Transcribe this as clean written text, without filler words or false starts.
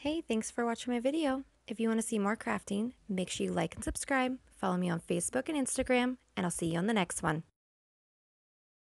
Hey, thanks for watching my video. If you want to see more crafting, make sure you like and subscribe, follow me on Facebook and Instagram, and I'll see you on the next one.